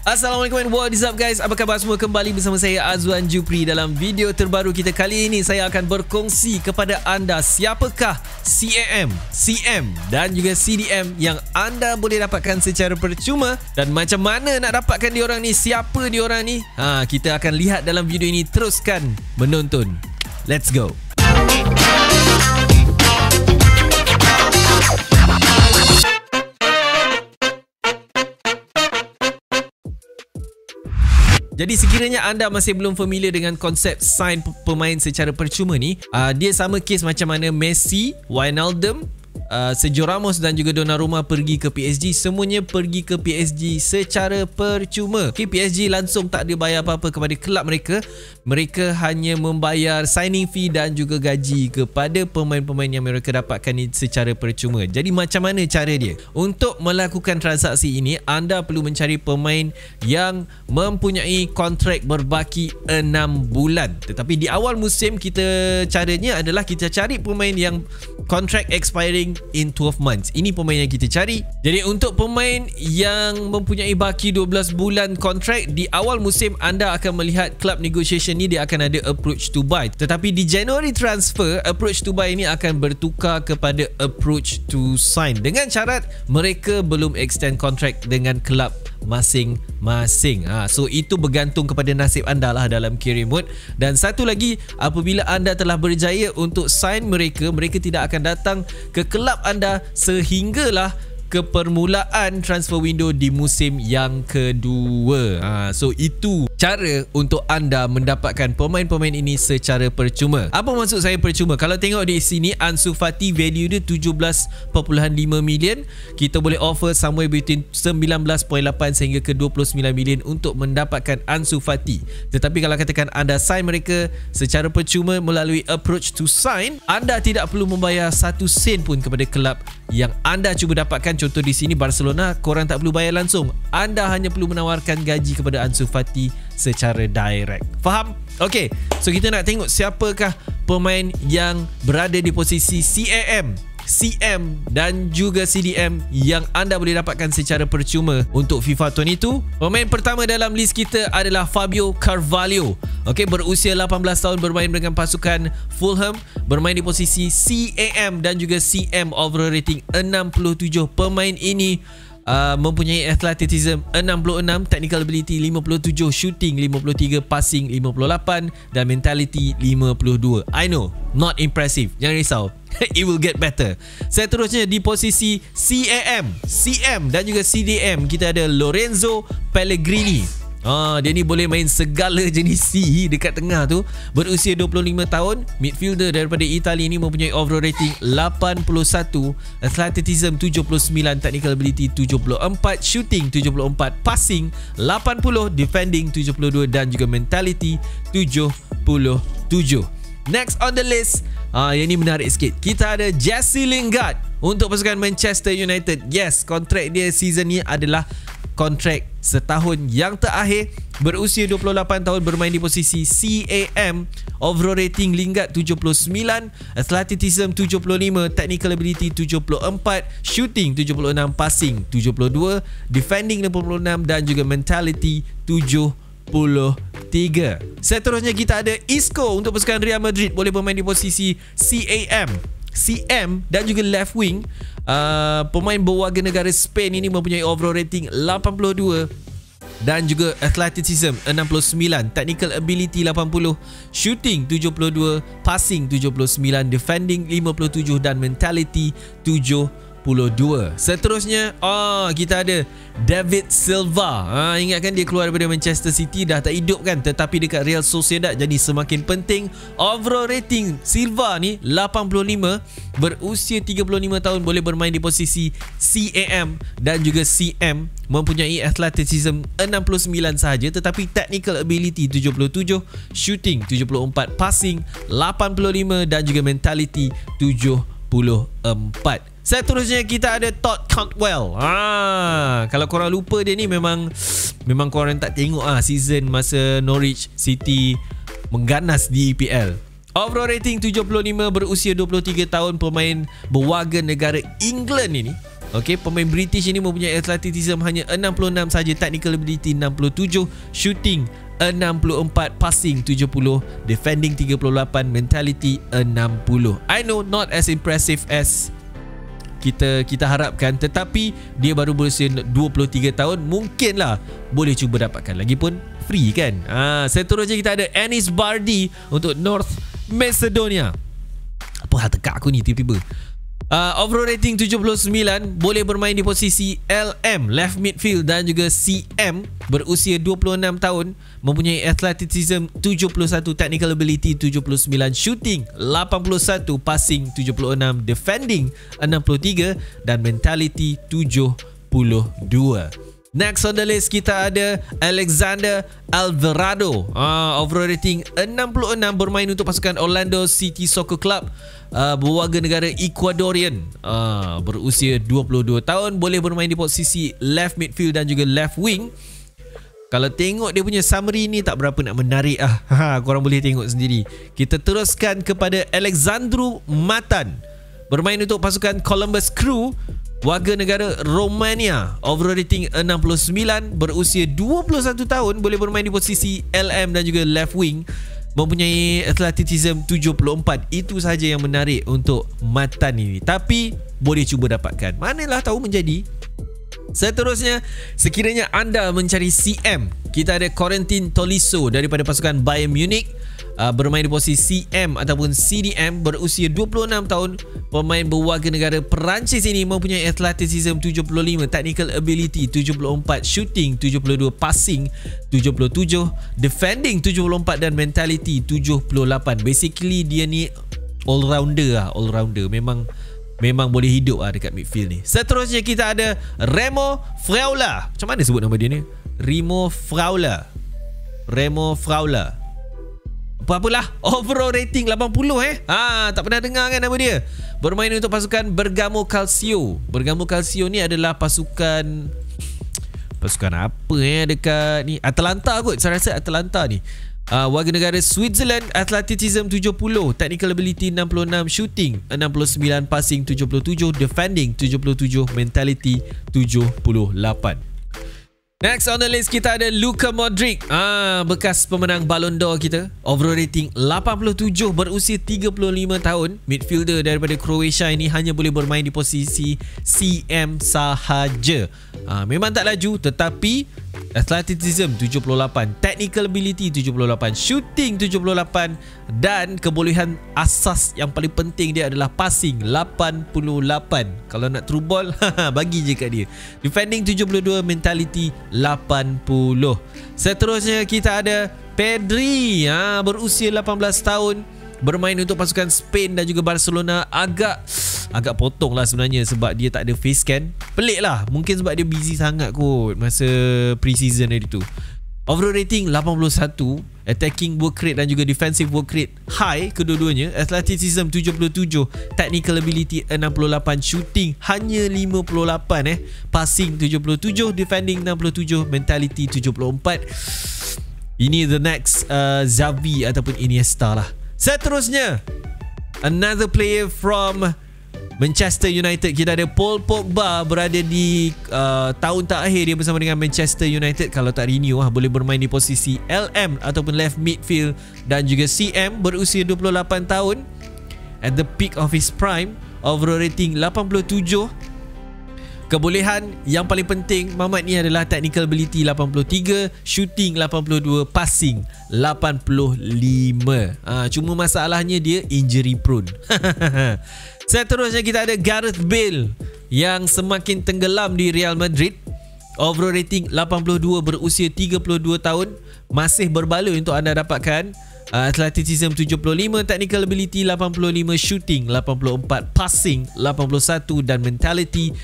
Assalamualaikum and what is up guys? Apa khabar semua? Kembali bersama saya Azwan Jupri. Dalam video terbaru kita kali ini, saya akan berkongsi kepada anda siapakah CAM, CM dan juga CDM yang anda boleh dapatkan secara percuma dan macam mana nak dapatkan diorang ni, siapa diorang ni. Kita akan lihat dalam video ini. Teruskan menonton. Let's go. Jadi sekiranya anda masih belum familiar dengan konsep sign pemain secara percuma ni, dia sama kes macam mana Messi, Wijnaldum, Sergio Ramos dan juga Donnarumma pergi ke PSG. Semuanya pergi ke PSG secara percuma. PSG langsung tak ada bayar apa-apa kepada kelab mereka. Mereka hanya membayar signing fee dan juga gaji kepada pemain-pemain yang mereka dapatkan ni secara percuma. Jadi macam mana cara dia? Untuk melakukan transaksi ini, anda perlu mencari pemain yang mempunyai kontrak berbaki 6 bulan. Tetapi di awal musim, caranya adalah kita cari pemain yang kontrak expiring in 12 months. Ini pemain yang kita cari. Jadi untuk pemain yang mempunyai baki 12 bulan kontrak, di awal musim anda akan melihat club negotiation ni dia akan ada approach to buy. Tetapi di January transfer, approach to buy ini akan bertukar kepada approach to sign dengan syarat mereka belum extend kontrak dengan club masing-masing. So itu bergantung kepada nasib anda lah dalam career mode. Dan satu lagi, apabila anda telah berjaya untuk sign mereka, mereka tidak akan datang ke kelab anda sehinggalah ke permulaan transfer window di musim yang kedua. So itu cara untuk anda mendapatkan pemain-pemain ini secara percuma. Apa maksud saya percuma? Kalau tengok di sini, Ansu Fati value dia 17.5 million. Kita boleh offer somewhere between 19.8 sehingga ke 29 million untuk mendapatkan Ansu Fati. Tetapi kalau katakan anda sign mereka secara percuma melalui approach to sign, anda tidak perlu membayar 1 sen pun kepada kelab yang anda cuba dapatkan. Contoh di sini Barcelona, korang tak perlu bayar langsung. Anda hanya perlu menawarkan gaji kepada Ansu Fati secara direct. Faham? Okey, so kita nak tengok siapakah pemain yang berada di posisi CAM, CM dan juga CDM yang anda boleh dapatkan secara percuma untuk FIFA 22. Pemain pertama dalam list kita adalah Fabio Carvalho. Okey, berusia 18 tahun, bermain dengan pasukan Fulham, bermain di posisi CAM dan juga CM, overall rating 67. Pemain ini mempunyai athleticism 66, technical ability 57, shooting 53, passing 58 dan mentality 52. I know, not impressive. Jangan risau. It will get better. Seterusnya di posisi CAM, CM dan juga CDM, kita ada Lorenzo Pellegrini. Dia ni boleh main segala jenis C dekat tengah tu. Berusia 25 tahun, midfielder daripada Itali ni, mempunyai overall rating 81, athleticism 79, technical ability 74, shooting 74, passing 80, defending 72 dan juga mentality 77. Next on the list, yang ni menarik sikit. Kita ada Jesse Lingard untuk pasukan Manchester United. Yes, kontrak dia season ni adalah kontrak setahun yang terakhir. Berusia 28 tahun, bermain di posisi CAM, overall rating Lingard 79, athleticism 75, technical ability 74, shooting 76, passing 72, defending 86 dan juga mentality 73. Seterusnya kita ada Isco untuk pasukan Real Madrid, boleh bermain di posisi CAM, CM dan juga left wing. Pemain berwarga negara Spain ini mempunyai overall rating 82 dan juga athleticism 69, technical ability 80, shooting 72, passing 79, defending 57 dan mentality 72. Seterusnya kita ada David Silva. Ingatkan dia keluar daripada Manchester City, dah tak hidup kan, tetapi dekat Real Sociedad, jadi semakin penting. Overall rating Silva ni 85, berusia 35 tahun, boleh bermain di posisi CAM dan juga CM, mempunyai athleticism 69 sahaja tetapi technical ability 77, shooting 74, passing 85 dan juga mentality 74. Seterusnya kita ada Todd Cantwell. Kalau korang lupa dia ni, memang korang tak tengok season masa Norwich City mengganas di EPL. Overall rating 75, berusia 23 tahun, pemain berwarga negara England ini. Okey, pemain British ini mempunyai athleticism hanya 66 saja, technical ability 67, shooting 64, passing 70, defending 38, mentality 60. I know not as impressive as kita harapkan, tetapi dia baru berusia 23 tahun, mungkinlah boleh cuba dapatkan. Lagipun free kan. Seterusnya kita ada Anis Bardi untuk North Macedonia. Apa hal tekak aku ni tiba-tiba. Overall rating 79, boleh bermain di posisi LM, left midfield, dan juga CM, berusia 26 tahun, mempunyai athleticism 71, technical ability 79, shooting 81, passing 76, defending 63, dan mentality 72. Next on the list kita ada Alexander Alvarado. Overall rating 66, bermain untuk pasukan Orlando City Soccer Club, berwarga negara Ecuadorian, berusia 22 tahun, boleh bermain di posisi left midfield dan juga left wing. Kalau tengok dia punya summary ni tak berapa nak menarik korang boleh tengok sendiri. Kita teruskan kepada Alexandru Matan, bermain untuk pasukan Columbus Crew, warga negara Romania, overall rating 69, berusia 21 tahun, boleh bermain di posisi LM dan juga left wing, mempunyai athleticism 74. Itu saja yang menarik untuk Matan ini, tapi boleh cuba dapatkan, manalah tahu menjadi. Seterusnya, sekiranya anda mencari CM, kita ada Corentin Tolisso daripada pasukan Bayern Munich, bermain di posisi CM ataupun CDM, berusia 26 tahun, pemain berwarga negara Perancis ini mempunyai athleticism 75, technical ability 74, shooting 72, passing 77, defending 74, dan mentality 78. Basically dia ni all-rounder. Memang boleh hidup dekat midfield ni. Seterusnya kita ada Remo Freuler. Macam mana sebut nama dia ni? Remo Freuler. Apalah, overall rating 80 tak pernah dengar kan nama dia. Bermain untuk pasukan Bergamo Calcio. Bergamo Calcio ni adalah pasukan apa dekat ni, Atalanta kot. Saya rasa Atalanta ni. Warga negara Switzerland, athleticism 70, technical ability 66, shooting 69, passing 77, defending 77, mentality 78. Next on the list kita ada Luka Modric, bekas pemenang Ballon d'Or kita, overall rating 87, berusia 35 tahun, midfielder daripada Croatia ini, hanya boleh bermain di posisi CM sahaja. Memang tak laju, tetapi athleticism 78, technical ability 78, shooting 78, dan kebolehan asas yang paling penting dia adalah passing 88. Kalau nak through ball bagi je kat dia. Defending 72, mentality 80. Seterusnya kita ada Pedri, berusia 18 tahun, bermain untuk pasukan Spain dan juga Barcelona. Agak potong lah sebenarnya sebab dia tak ada face scan. Pelik lah, mungkin sebab dia busy sangat kot masa pre-season hari tu. Overall rating 81, attacking work rate dan juga defensive work rate high kedua-duanya, athleticism 77, technical ability 68, shooting hanya 58, passing 77, defending 67, mentality 74. Ini the next Xavi ataupun Iniesta lah. Seterusnya, another player from Manchester United, kita ada Paul Pogba, berada di tahun terakhir dia bersama dengan Manchester United. Kalau tak renew boleh bermain di posisi LM ataupun left midfield dan juga CM, berusia 28 tahun, at the peak of his prime, overall rating 87. Kebolehan yang paling penting Mamat ni adalah technical ability 83, shooting 82, passing 85. Cuma masalahnya dia injury prone. Seterusnya kita ada Gareth Bale yang semakin tenggelam di Real Madrid. Overall rating 82, berusia 32 tahun, masih berbaloi untuk anda dapatkan. Athleticism 75, technical ability 85, shooting 84, passing 81, dan mentality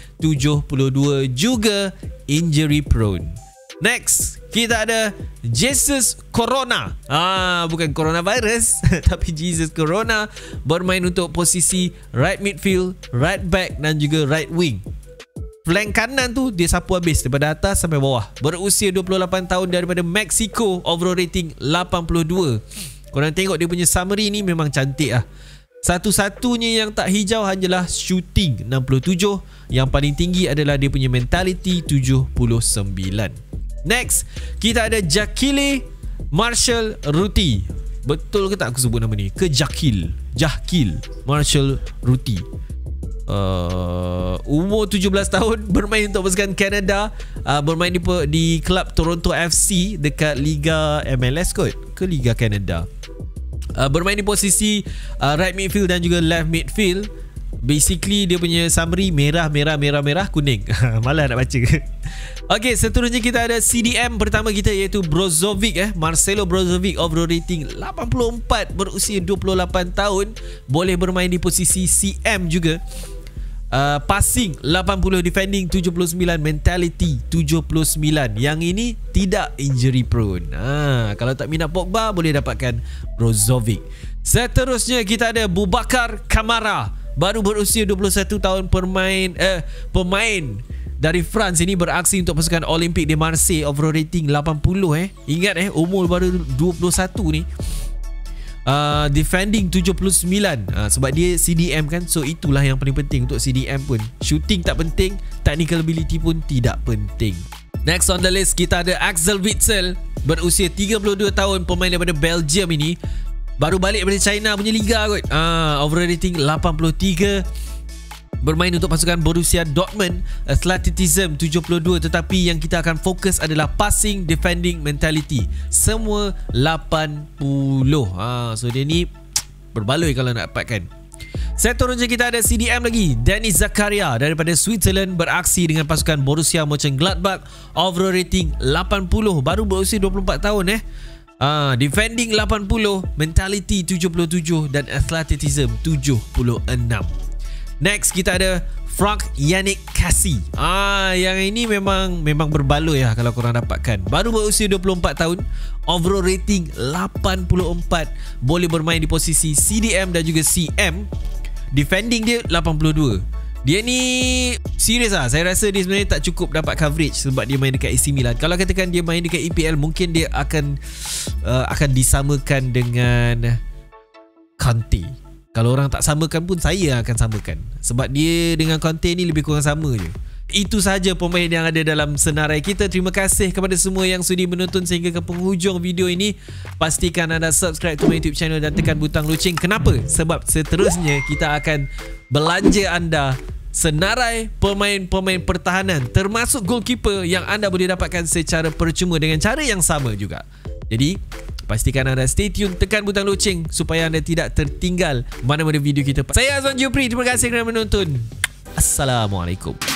72, juga injury prone. Next, kita ada Jesus Corona. Bukan coronavirus tapi Jesus Corona, bermain untuk posisi right midfield, right back dan juga right wing. Flank kanan tu dia sapu habis daripada atas sampai bawah. Berusia 28 tahun, daripada Mexico, overall rating 82. Korang tengok dia punya summary ni memang cantik lah. Satu-satunya yang tak hijau hanyalah shooting 67. Yang paling tinggi adalah dia punya mentality 79. Next, kita ada Jahkile Marshall Ruti. Betul ke tak aku sebut nama ni? Ke Jahkile Marshall Ruti. Umur 17 tahun, bermain untuk pasukan Canada, bermain di klub Toronto FC dekat Liga MLS kot ke Liga Canada. Bermain di posisi right midfield dan juga left midfield. Basically dia punya summary merah kuning. Malah nak baca. Okey, seterusnya kita ada CDM pertama kita iaitu Brozovic Marcelo Brozovic, overall rating 84, berusia 28 tahun, boleh bermain di posisi CM juga. Passing 80, defending 79, mentality 79. Yang ini tidak injury prone. Kalau tak minat Pogba, boleh dapatkan Brozovic. Seterusnya kita ada Boubacar Kamara, baru berusia 21 tahun, pemain dari France ini, beraksi untuk pasukan Olimpik di Marseille, overall rating 80. Ingat umur baru 21 ni. Defending 79, sebab dia CDM kan, so itulah yang paling penting untuk CDM pun. Shooting tak penting, technical ability pun tidak penting. Next on the list kita ada Axel Witsel, berusia 32 tahun, pemain daripada Belgium ini, baru balik daripada China punya liga kot. Overall rating 83, bermain untuk pasukan Borussia Dortmund. Athleticism 72, tetapi yang kita akan fokus adalah passing, defending, mentality, semua 80. So dia ni berbaloi kalau nak dapatkan. Seterusnya kita ada CDM lagi, Dennis Zakaria daripada Switzerland, beraksi dengan pasukan Borussia Mönchengladbach, overall rating 80, baru berusia 24 tahun. Defending 80, mentality 77 dan athleticism 76. Next kita ada Frank Yannick Cassie. Yang ini memang berbaloi kalau korang dapatkan. Baru berusia 24 tahun, overall rating 84, boleh bermain di posisi CDM dan juga CM. Defending dia 82. Dia ni serius saya rasa dia sebenarnya tak cukup dapat coverage sebab dia main dekat AC Milan. Kalau katakan dia main dekat EPL, mungkin dia akan disamakan dengan Kante. Kalau orang tak samakan pun, saya akan samakan. Sebab dia dengan Conte ni lebih kurang sama je. Itu sahaja pemain yang ada dalam senarai kita. Terima kasih kepada semua yang sudi menonton sehingga ke penghujung video ini. Pastikan anda subscribe to my YouTube channel dan tekan butang loceng. Kenapa? Sebab seterusnya kita akan belanja anda senarai pemain-pemain pertahanan, termasuk goalkeeper yang anda boleh dapatkan secara percuma dengan cara yang sama juga. Jadi pastikan anda stay tune, tekan butang loceng supaya anda tidak tertinggal mana-mana video kita. Saya Azwan Jupri, terima kasih kerana menonton. Assalamualaikum.